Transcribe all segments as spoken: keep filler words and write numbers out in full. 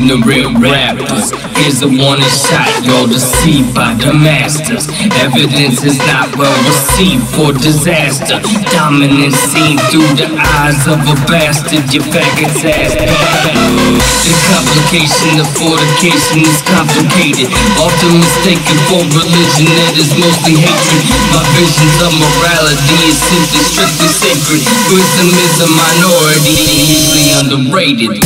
Ignorant rappers, here's a warning shot, y'all deceived by the masters. Evidence is not well received for disaster. Dominance seen through the eyes of a bastard, your faggot's ass. The complication of fornication is complicated, often mistaken for religion that is mostly hatred. My visions of morality is simply strictly sacred. Wisdom is a minority, usually underrated.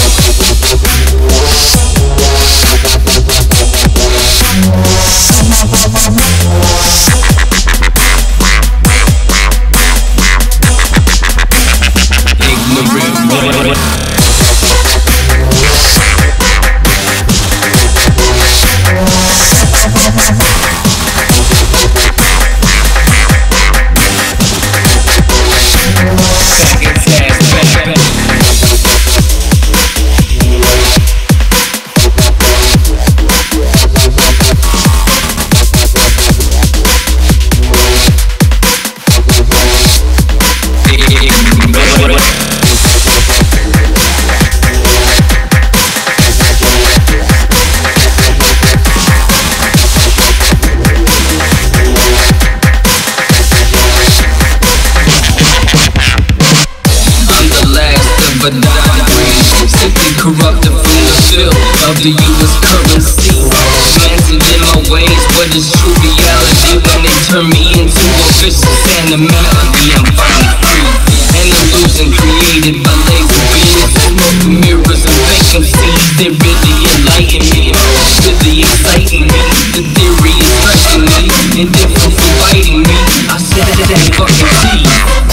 But not free, simply corrupted from the field of the U S currency. Advancing in my ways, what is true reality? When they turn me into a vicious animality, I'm finally free. An illusion created by lazy beings, smoke mirrors and vacancies. They really enlighten me, really exciting me. The theory is stretching me, indifferent for biting me. I said that fucking tea.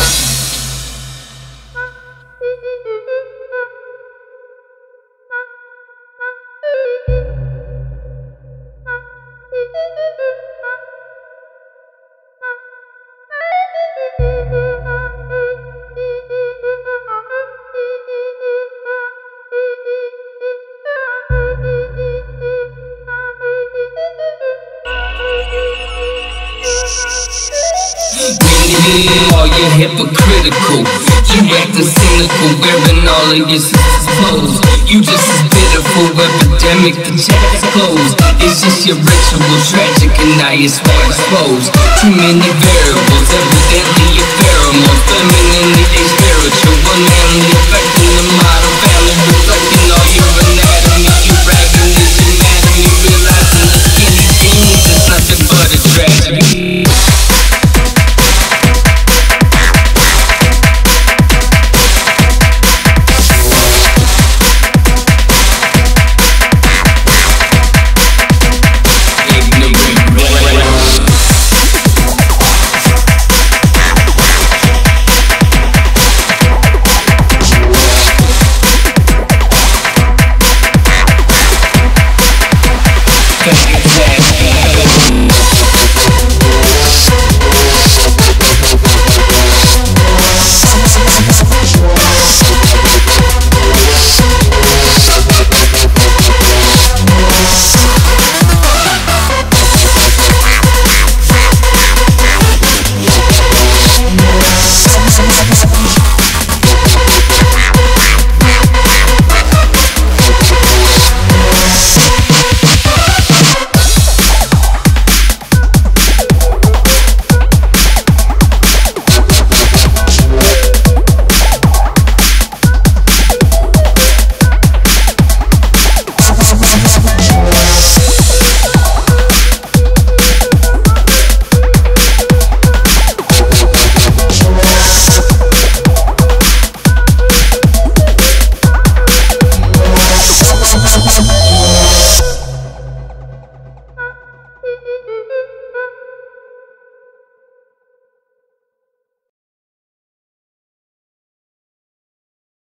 All you're hypocritical, you acting cynical, wearing all of your sister's clothes. You just as pitiful, epidemic, the chat's closed. It's just your ritual, tragic, and now you're smart exposed. Too many variables, evidently your pheromones. Femininely, they spiritual, unmanly, affecting the model family, reflecting all your anatomy. You bragging this anatomy, realizing the skinny jeans is nothing but a tragedy. Thank you.